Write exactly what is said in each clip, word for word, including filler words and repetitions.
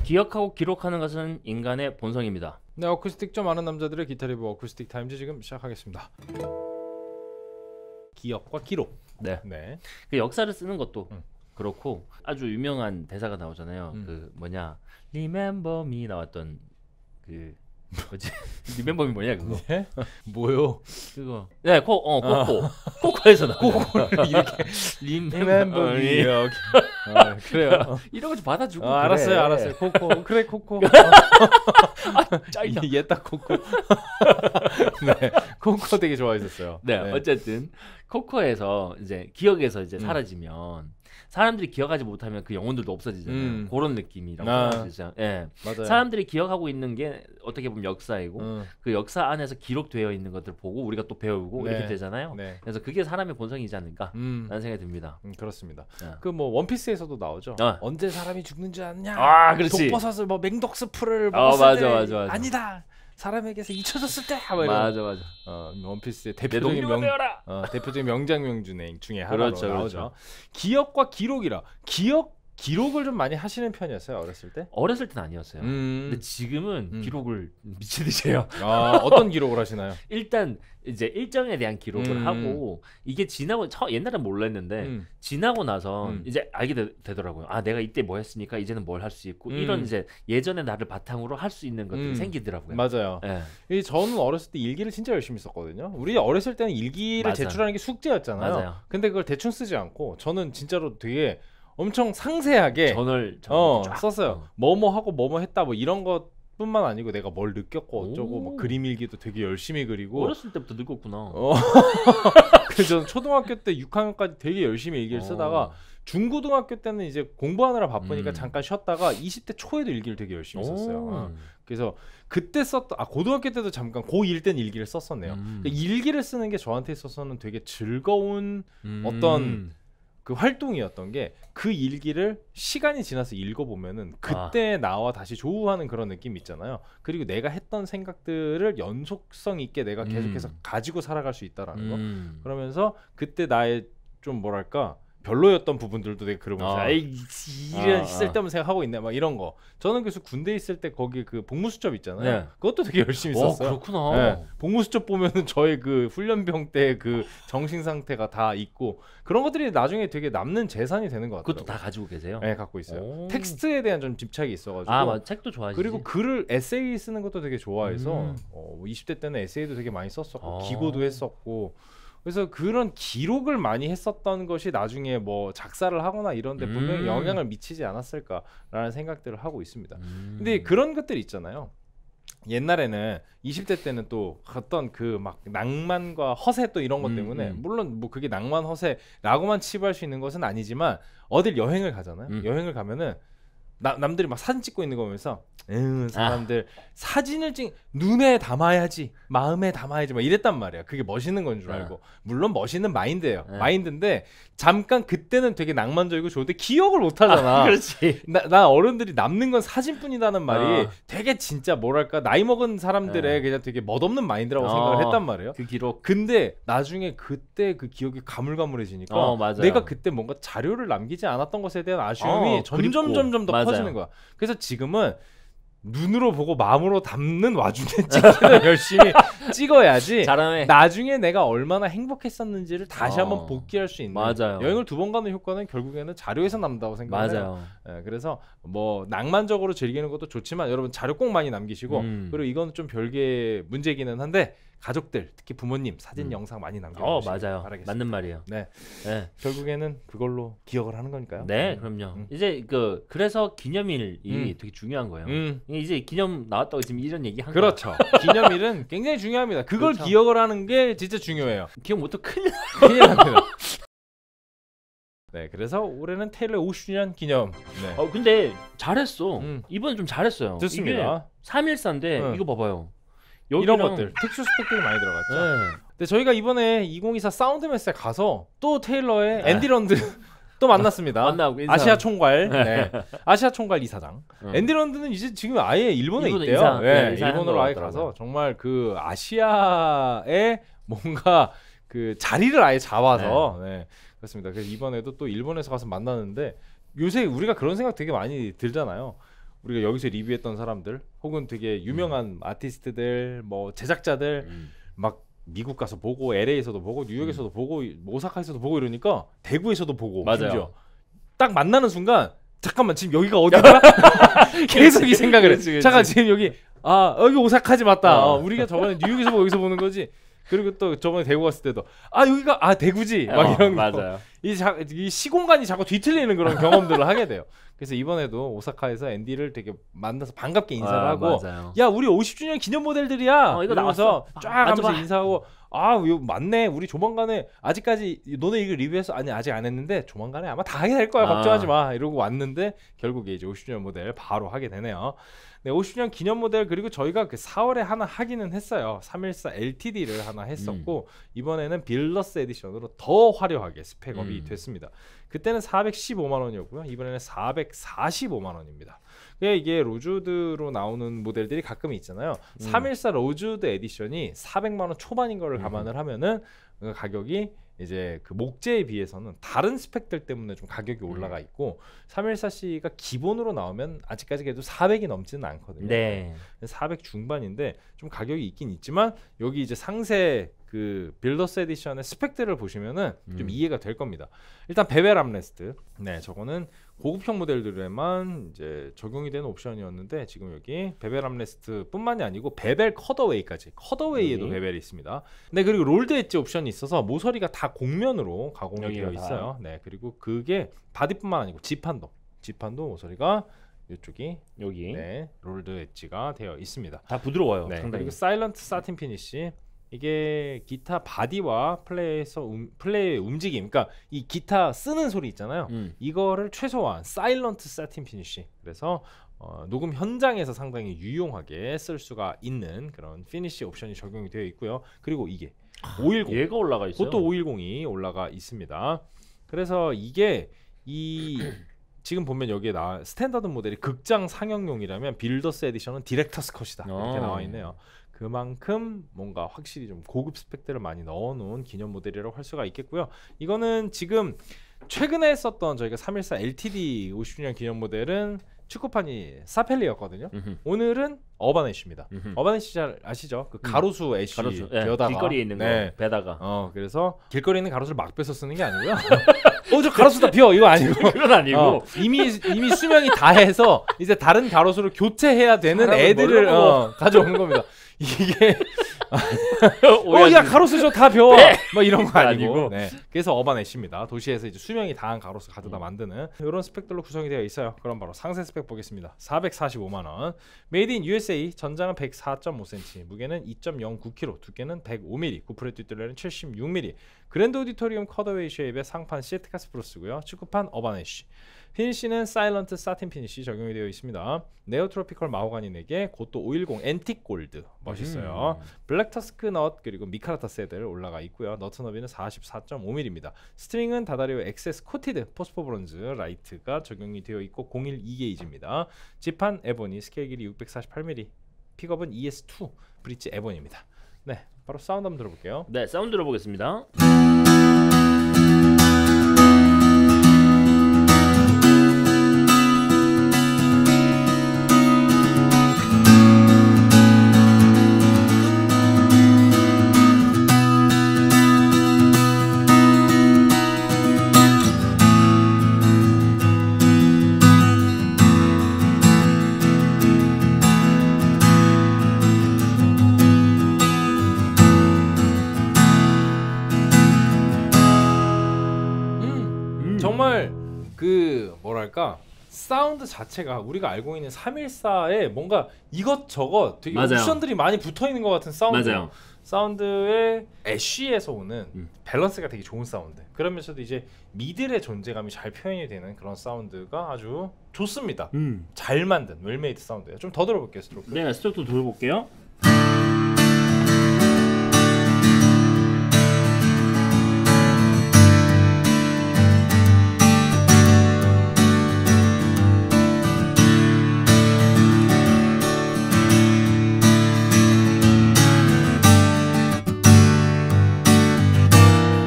기억하고 기록하는 것은 인간의 본성입니다. 네, 어쿠스틱 좀 아는 남자들의 기타 리뷰 어쿠스틱 타임즈 지금 시작하겠습니다. 기억과 기록. 네. 네. 그 역사를 쓰는 것도 음. 그렇고 아주 유명한 대사가 나오잖아요. 음. 그 뭐냐 Remember Me 나왔던 그 뭐지? Remember Me 뭐냐 그거? 네? 뭐요? 그거. 네, 코, 어, 코코. 코코에서 나온 코코를 이렇게 Remember Me. 여기. 아, 그래요. 이런 거 좀 받아주고. 아, 그래. 알았어요, 알았어요. 코코. 그래, 코코. 아, 짜이다. 얘딱 코코. 네, 코코 되게 좋아했었어요. 네, 네. 어쨌든 코코에서 이제 기억에서 이제 음. 사라지면 사람들이 기억하지 못하면 그 영혼들도 없어지잖아요. 음. 그런 느낌이라고 아. 생각하시죠. 예. 맞아요. 사람들이 기억하고 있는 게 어떻게 보면 역사이고 음. 그 역사 안에서 기록되어 있는 것들 보고 우리가 또 배우고 네. 이렇게 되잖아요. 네. 그래서 그게 사람의 본성이지 않을까 음. 라는 생각이 듭니다. 음, 그렇습니다. 네. 그 뭐 원피스에서도 나오죠. 어. 언제 사람이 죽는 줄 아냐? 아, 그렇지. 독버섯을 뭐 맹독스프를 어, 먹었을 맞아, 때 맞아, 맞아. 아니다. 사람에게서 잊혀졌을 때. 뭐 이런. 맞아, 맞아. 어, 원피스의 내 대표적인 동료가 명 되어라. 어, 대표적인 명장면 중에 중에 하나로 그렇죠, 나오죠. 그렇죠. 기억과 기록이라. 기억 기록을 좀 많이 하시는 편이었어요, 어렸을 때? 어렸을 때는 아니었어요. 음. 근데 지금은 음. 기록을 미치듯이 해요. 아, 어떤 기록을 하시나요? 일단 이제 일정에 대한 기록을 음. 하고 이게 지나고 처, 옛날엔 몰랐는데 음. 지나고 나서 음. 이제 알게 되, 더라고요아 내가 이때 뭐 했으니까 이제는 뭘 할 수 있고 음. 이런 이제 예전의 나를 바탕으로 할 수 있는 것들이 음. 생기더라고요. 맞아요. 예. 이 저는 어렸을 때 일기를 진짜 열심히 썼거든요. 우리 어렸을 때는 일기를 맞아요. 제출하는 게 숙제였잖아요. 맞아요. 근데 그걸 대충 쓰지 않고 저는 진짜로 되게 엄청 상세하게 전을 전을 어, 쫙. 썼어요. 어. 뭐뭐 하고 뭐뭐 했다 뭐 이런 것뿐만 아니고 내가 뭘 느꼈고 어쩌고 오. 뭐 그림 일기도 되게 열심히 그리고 어렸을 때부터 늙었구나. 어. 그래서 저는 초등학교 때 육 학년까지 되게 열심히 일기를 쓰다가 어. 중고등학교 때는 이제 공부하느라 바쁘니까 음. 잠깐 쉬었다가 이십 대 초에도 일기를 되게 열심히 썼어요. 오. 어. 그래서 그때 썼던 아 고등학교 때도 잠깐 고일 땐 일기를 썼었네요. 음. 그러니까 일기를 쓰는 게 저한테 있어서는 되게 즐거운 음. 어떤 그 활동이었던 게 그 일기를 시간이 지나서 읽어보면은 그때 나와 다시 조우하는 그런 느낌이 있잖아요. 그리고 내가 했던 생각들을 연속성 있게 내가 계속해서 음. 가지고 살아갈 수 있다라는 거. 음. 그러면서 그때 나의 좀 뭐랄까 별로였던 부분들도 내가 그러면서 아. 에이 이런 아, 아. 쓸데없는 생각하고 있네 막 이런 거. 저는 그래서 군대 있을 때 거기 그 복무수첩 있잖아요. 네. 그것도 되게 열심히 어, 썼어요. 그렇구나. 네, 복무수첩 보면은 저의 그 훈련병 때 그 정신 상태가 다 있고 그런 것들이 나중에 되게 남는 재산이 되는 것 같아요. 그것도 다 가지고 계세요? 네, 갖고 있어요. 오. 텍스트에 대한 좀 집착이 있어가지고. 아, 맞아. 책도 좋아하시지. 그리고 글을 에세이 쓰는 것도 되게 좋아해서 음. 어, 이십 대 때는 에세이도 되게 많이 썼었고 아. 기고도 했었고 그래서 그런 기록을 많이 했었던 것이 나중에 뭐 작사를 하거나 이런데 분명히 음. 영향을 미치지 않았을까라는 생각들을 하고 있습니다. 음. 근데 그런 것들 있잖아요. 옛날에는 이십 대 때는 또 어떤 그 막 낭만과 허세 또 이런 것 음, 때문에 음. 물론 뭐 그게 낭만 허세라고만 치부할 수 있는 것은 아니지만 어딜 여행을 가잖아요. 음. 여행을 가면은 나, 남들이 막 사진 찍고 있는 거 보면서 음, 사람들 아. 사진을 찍 눈에 담아야지 마음에 담아야지 막 이랬단 말이야. 그게 멋있는 건 줄 네. 알고 물론 멋있는 마인드예요. 네. 마인드인데 잠깐 그때는 되게 낭만적이고 좋은데 기억을 못 하잖아. 아, 그렇지. 나, 나 어른들이 남는 건 사진뿐이라는 말이 어. 되게 진짜 뭐랄까 나이 먹은 사람들의 네. 그냥 되게 멋없는 마인드라고 어. 생각을 했단 말이에요. 그 기록. 근데 나중에 그때 그 기억이 가물가물해지니까 어, 맞아요. 내가 그때 뭔가 자료를 남기지 않았던 것에 대한 아쉬움이 어, 점점 그립고. 점점 더 맞아요. 커지는 거야. 그래서 지금은 눈으로 보고 마음으로 담는 와중에 찍기를 열심히 찍어야지 잘하네. 나중에 내가 얼마나 행복했었는지를 다시 어. 한번 복귀할 수 있는 맞아요. 여행을 두 번 가는 효과는 결국에는 자료에서 남는다고 생각해요. 맞아요. 예, 그래서 뭐 낭만적으로 즐기는 것도 좋지만 여러분 자료 꼭 많이 남기시고 음. 그리고 이건 좀 별개의 문제기는 한데 가족들 특히 부모님 사진 음. 영상 많이 어, 남겨주시길 맞아요. 바라겠습니다. 맞는 말이에요. 네, 네. 결국에는 그걸로 기억을 하는 거니까요. 네, 음. 그럼요. 음. 이제 그 그래서 기념일이 음. 되게 중요한 거예요. 음. 이제 기념 나왔다고 지금 이런 얘기 한 그렇죠. 기념일은 굉장히 중요합니다. 그걸 그렇죠. 기억을 하는 게 진짜 중요해요. 기억 못하면 큰일 나. 큰일 납니다. 네, 그래서 올해는 테일러 오십 주년 기념. 네. 어, 근데 잘했어. 음. 이번에 좀 잘했어요. 이게 좋습니다. 삼일사인데 응. 이거 봐봐요. 이런 여기랑- 것들 특수 스펙들이 많이 들어갔죠. 네. 근데 저희가 이번에 이천이십사 사운드 메스에 가서 또 테일러의 네. 앤디 런드 또 만났습니다. 만나고 인사. 아시아 총괄, 네. 아시아 총괄 이사장. 응. 앤디 런드는 이제 지금 아예 일본에 일본에 있대요. 이사- 네, 네, 이사한 일본으로 것 아예 같더라고요. 가서 정말 그 아시아의 뭔가 그 자리를 아예 잡아서 네. 그렇습니다. 그래서 이번에도 또 일본에서 가서 만나는데 요새 우리가 그런 생각 되게 많이 들잖아요. 우리가 여기서 리뷰했던 사람들 혹은 되게 유명한 음. 아티스트들 뭐 제작자들 음. 막 미국 가서 보고 엘에이에서도 보고 뉴욕에서도 음. 보고 오사카에서도 보고 이러니까 대구에서도 보고 맞아요. 심지어 딱 만나는 순간 잠깐만 지금 여기가 어디야? 계속 이 생각을 해. 잠깐 지금 여기 아 여기 오사카지 맞다. 어. 어, 우리가 저번에 뉴욕에서 보고 여기서 보는 거지. 그리고 또 저번에 대구 갔을 때도 아 여기가 아 대구지 막 어, 이런 거. 맞아요. 이, 자, 이 시공간이 자꾸 뒤틀리는 그런 경험들을 하게 돼요. 그래서 이번에도 오사카에서 앤디를 되게 만나서 반갑게 인사를 아, 하고 맞아요. 야 우리 오십 주년 기념 모델들이야. 어, 이거 이러면서 나왔어. 쫙 아, 하면서 앉아봐. 인사하고 아 이거 맞네. 우리 조만간에 아직까지 너네 이거 리뷰해서 아니 아직 안 했는데 조만간에 아마 다 하게 될 거야. 아. 걱정하지 마. 이러고 왔는데 결국에 이제 오십 주년 모델 바로 하게 되네요. 네, 오십 주년 기념 모델 그리고 저희가 그 사월에 하나 하기는 했어요. 삼일사 엘티디를 하나 했었고 음. 이번에는 빌러스 에디션으로 더 화려하게 스펙업이 음. 됐습니다. 그때는 사백십오만 원이었고요. 이번에는 사백사십오만 원입니다. 이게 로즈우드로 나오는 모델들이 가끔 있잖아요. 음. 삼일사 로즈우드 에디션이 사백만 원 초반인 거를 음. 감안을 하면은 가격이 이제 그 목재에 비해서는 다른 스펙들 때문에 좀 가격이 올라가 있고 삼일사 씨가 기본으로 나오면 아직까지 그래도 사백이 넘지는 않거든요. 네. 사백 중반인데 좀 가격이 있긴 있지만 여기 이제 상세 그 빌더스 에디션의 스펙들을 보시면은 음. 좀 이해가 될 겁니다. 일단 베벨 암레스트. 네, 저거는 고급형 모델들에만 이제 적용이 되는 옵션이었는데 지금 여기 베벨 암레스트뿐만이 아니고 베벨 컷어웨이까지 컷어웨이에도 네. 베벨이 있습니다. 네, 그리고 롤드 엣지 옵션이 있어서 모서리가 다 곡면으로 가공이 되어 있어요. 네, 그리고 그게 바디뿐만 아니고 지판도 지판도 모서리가 이쪽이 여기 네, 롤드 엣지가 되어 있습니다. 다 부드러워요. 네, 상당히. 그리고 사일런트 사틴 피니시. 이게 기타 바디와 플레이에서 음, 플레이의 움직임, 그러니까 이 기타 쓰는 소리 있잖아요. 음. 이거를 최소화한 사일런트 사틴 피니시. 그래서 어, 녹음 현장에서 상당히 유용하게 쓸 수가 있는 그런 피니시 옵션이 적용이 되어 있고요. 그리고 이게 오백십 얘가 올라가 있어요. 그것도 오백십이 올라가 있습니다. 그래서 이게 이 지금 보면 여기에 나 스탠다드 모델이 극장 상영용이라면 빌더스 에디션은 디렉터스 컷이다 이렇게 나와 있네요. 그만큼 뭔가 확실히 좀 고급 스펙들을 많이 넣어놓은 기념 모델이라고 할 수가 있겠고요. 이거는 지금 최근에 했었던 저희가 삼일사 엘티디 오십 주년 기념 모델은 축구판이 사펠리였거든요. 음흠. 오늘은 어반 애쉬입니다. 음흠. 어반 애쉬 잘 아시죠? 그 가로수 애쉬 가로수. 네, 벼다가 길거리에 있는 네. 거 배다가. 어 그래서 길거리에 있는 가로수를 막 빼서 쓰는 게 아니고요. 어 저 가로수다 비어 이거 아니고 그건 아니고 어, 이미 이미 수명이 다해서 이제 다른 가로수를 교체해야 되는 애들을 어, 가져오는 겁니다. 이게 어야 가로수 저 다 배워 네. 뭐 이런 거 아니고, 아니고. 네. 그래서 어반 애쉬입니다. 도시에서 이제 수명이 다한 가로수 가져다 음. 만드는 이런 스펙들로 구성이 되어 있어요. 그럼 바로 상세 스펙 보겠습니다. 사백사십오만 원. 메이드 인 유에스에이. 전장은 백사 점 오 센티미터, 무게는 이 점 영구 킬로그램, 두께는 백오 밀리미터, 구프레 뒷둘레는 칠십육 밀리미터. 그랜드 오디토리움 컷어웨이 쉐입의 상판 시트카스 프로스고요. 축구판 어반 애쉬. 피니시는 사일런트 사틴 피니시 적용이 되어 있습니다. 네오 트로피컬 마호가니 넥에 고또 오백십 앤틱 골드 멋있어요. 음. 블랙 터스크 넛 그리고 미카라타 세들 올라가 있고요. 너트 너비는 사십사 점 오 밀리미터입니다. 스트링은 다다리오 엑세스 코티드 포스포 브론즈 라이트가 적용이 되어 있고 공일이 게이지입니다. 지판 에보니, 스케일 길이 육백사십팔 밀리미터, 픽업은 이에스 투 브릿지 에보니입니다. 네, 바로 사운드 한번 들어볼게요. 네, 사운드 들어보겠습니다. 정말 그 뭐랄까 사운드 자체가 우리가 알고 있는 삼일사에 뭔가 이것저것 되게 맞아요. 옵션들이 많이 붙어있는 것 같은 사운드. 맞아요. 사운드의 애쉬에서 오는 음. 밸런스가 되게 좋은 사운드. 그러면서도 이제 미들의 존재감이 잘 표현이 되는 그런 사운드가 아주 좋습니다. 음. 잘 만든 웰메이드 사운드예요. 좀 더 들어볼게요. 스트로크. 네, 스트로크 들어볼게요.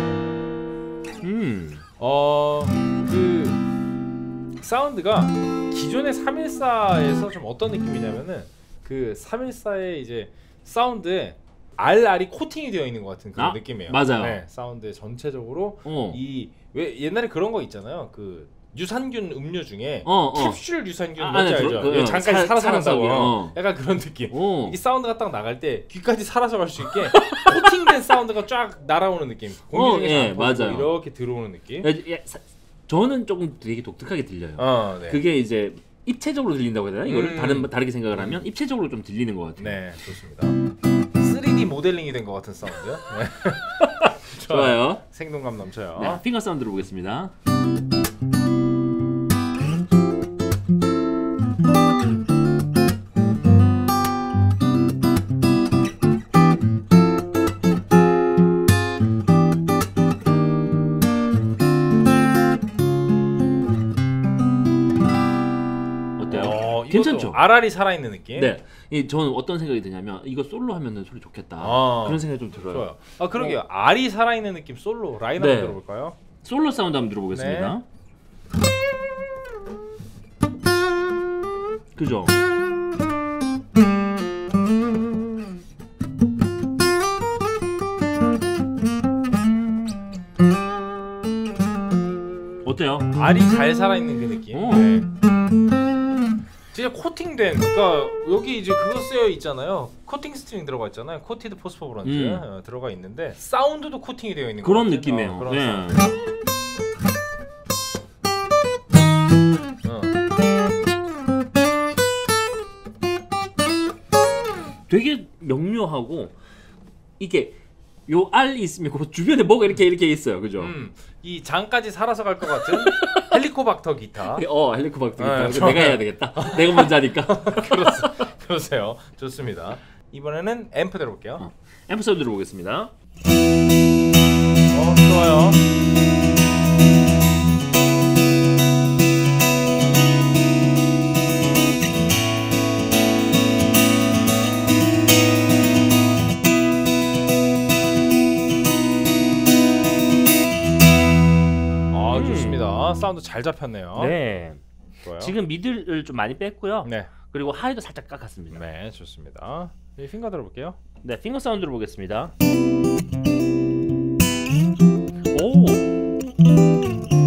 어, 그 사운드가 기존의 삼일사에서 좀 어떤 느낌이냐면은 그 삼일사의 이제 사운드에 알알이 코팅이 되어 있는 것 같은 그런 아, 느낌이에요. 맞아요. 네, 사운드 전체적으로 어. 이 왜 옛날에 그런 거 있잖아요. 그 유산균 음료 중에 어, 어. 캡슐 유산균 아, 뭔지 아, 알죠? 들어- 그, 예, 어, 잠깐 사- 살아서 간다고. 살아서, 어. 약간 그런 느낌. 오. 이 사운드가 딱 나갈 때 귀까지 사라져 갈 수 있게 코팅된 사운드가 쫙 날아오는 느낌. 공기 중에서 예, 안 퍼지고 맞아요. 이렇게 들어오는 느낌. 야, 야, 사- 저는 조금 되게 독특하게 들려요. 어, 네. 그게 이제 입체적으로 들린다고 해야 되나? 이거를 음. 다른 다르게 생각을 하면 입체적으로 좀 들리는 것 같아요. 네, 좋습니다. 쓰리디 모델링이 된 것 같은 사운드요. 네. 좋아요. 생동감 넘쳐요. 네, 핑거 사운드 들어보겠습니다. 어때요? 어, 이것도 괜찮죠? 알알이 살아있는 느낌. 네, 이 저는 어떤 생각이 드냐면 이거 솔로 하면은 소리 좋겠다 아. 그런 생각이 좀 들어요. 좋아요. 아 그러게요. 알이 살아있는 느낌 솔로 라인 네. 한번 들어볼까요? 솔로 사운드 한번 들어보겠습니다. 그죠? 어때요? 알이 잘 살아있는 그 느낌. 어. 네. 진짜 코팅된. 그러니까 여기 이제 그거 쓰여 있잖아요. 코팅 스트링 들어가 있잖아요. 코티드 포스포브런트 음. 어, 들어가 있는데 사운드도 코팅이 되어 있는 그런 것 같아요. 느낌이에요. 어, 그런 네. 사운드. 어. 되게 명료하고 이게 요 알이 있으면 그 주변에 뭐가 이렇게 이렇게 있어요, 그죠? 음, 이 장까지 살아서 갈 것 같은 헬리코박터 기타. 어 헬리코박터 네, 있다. 내가 해야 되겠다. 내가 먼저 하니까. 그렇- 그러세요. 좋습니다. 이번에는 앰프 들어볼게요. 어. 앰프 사운드 들어보겠습니다. 어, 좋아요. 아, 좋습니다. 사운드 잘 잡혔네요. 네. 좋아요. 지금 미들을 좀 많이 뺐고요. 네. 그리고 하이도 살짝 깎았습니다. 네, 좋습니다. 이 핑거 들어볼게요. 네, 핑거 사운드를 보겠습니다. 오.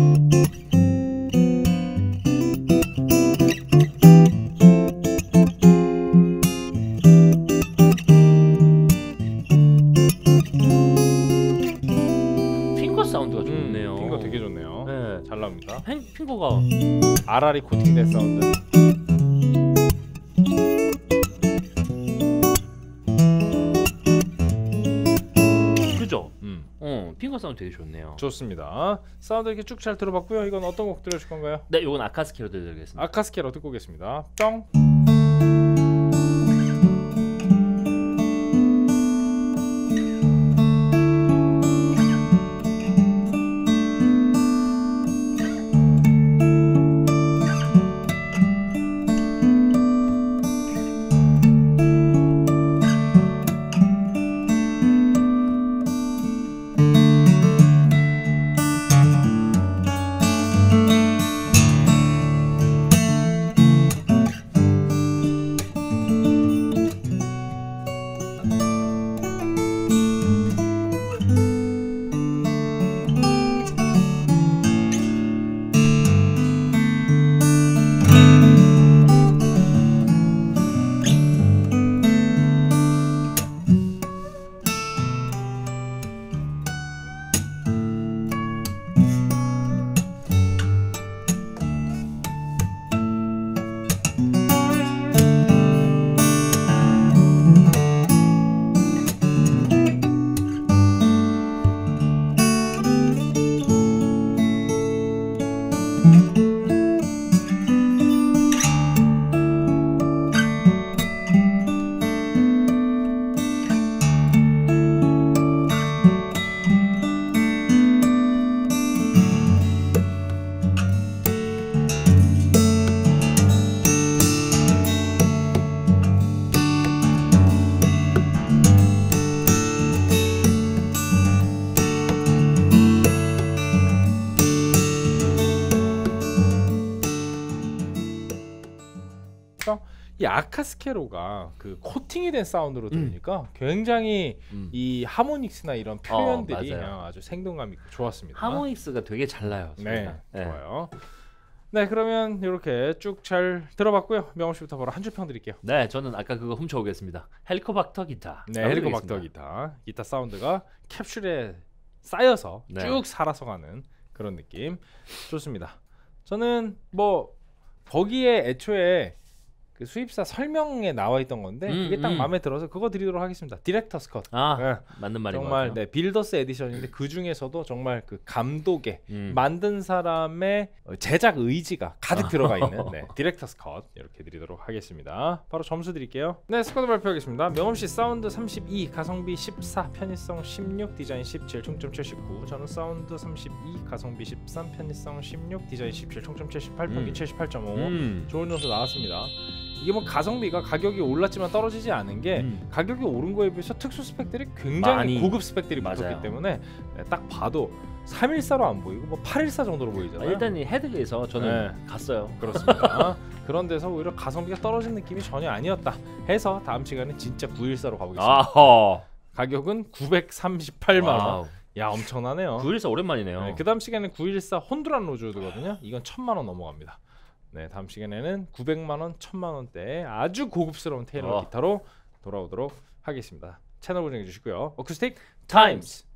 핑거 사운드가 좋네요. 음, 핑거 되게 좋네요. 네. 잘 나옵니다. 핑, 핑거가 알알이 코팅된 사운드. 그죠? 음, 어, 핑거 사운드 되게 좋네요. 좋습니다. 사운드 이렇게 쭉 잘 들어봤고요. 이건 어떤 곡 들려줄 건가요? 네, 이건 아카스키로 들려드리겠습니다. 아카스케로 듣고 오겠습니다. 뿅. 이 아카스케로가 그 코팅이 된 사운드로 들으니까 음. 굉장히 음. 이 하모닉스나 이런 표현들이 어, 아주 생동감 있고 좋았습니다. 하모닉스가 되게 잘 나요. 네, 네, 좋아요. 네, 그러면 이렇게 쭉 잘 들어봤고요. 명호 씨부터 바로 한 줄 평 드릴게요. 네, 저는 아까 그거 훔쳐오겠습니다. 헬리코박터 기타. 네, 헬리코박터 기타. 기타 사운드가 캡슐에 쌓여서 네. 쭉 살아서 가는 그런 느낌. 좋습니다. 저는 뭐 거기에 애초에 그 수입사 설명에 나와 있던 건데 음, 그게 딱 음. 마음에 들어서 그거 드리도록 하겠습니다. 디렉터스 컷. 아, 네. 맞는 말인 정말 것 같아요. 네, 빌더스 에디션인데 그 중에서도 정말 그 감독의 음. 만든 사람의 제작 의지가 가득 들어가 있는 네, 디렉터스 컷 이렇게 드리도록 하겠습니다. 바로 점수 드릴게요. 네, 스쿼드 발표하겠습니다. 명엄 씨 사운드 삼십이, 가성비 십사, 편의성 십육, 디자인 십칠, 총점 칠십구. 저는 사운드 삼십이, 가성비 십삼, 편의성 십육, 디자인 십칠, 총점 칠십팔, 평균 음. 칠십팔 점 오. 음. 좋은 점수 나왔습니다. 이게 뭐 가성비가 가격이 올랐지만 떨어지지 않은 게 음. 가격이 오른 거에 비해서 특수 스펙들이 굉장히 많이. 고급 스펙들이 맞아요. 붙었기 때문에 네, 딱 봐도 삼일사로 안 보이고 뭐 팔일사 정도로 보이잖아요. 아, 일단 이 헤드에서 저는 네. 갔어요. 그렇습니다. 그런 데서 오히려 가성비가 떨어진 느낌이 전혀 아니었다 해서 다음 시간에 진짜 구일사로 가보겠습니다. 아허. 가격은 구백삼십팔만 원. 야, 엄청나네요. 구일사 오랜만이네요. 네, 그 다음 시간에 구일사 혼두란 로즈우드거든요. 이건 천만 원 넘어갑니다. 네, 다음 시간에는 구백만 원, 천만 원대의 아주 고급스러운 테일러 어. 기타로 돌아오도록 하겠습니다. 채널 고정해 주시고요. 어쿠스틱 타임스.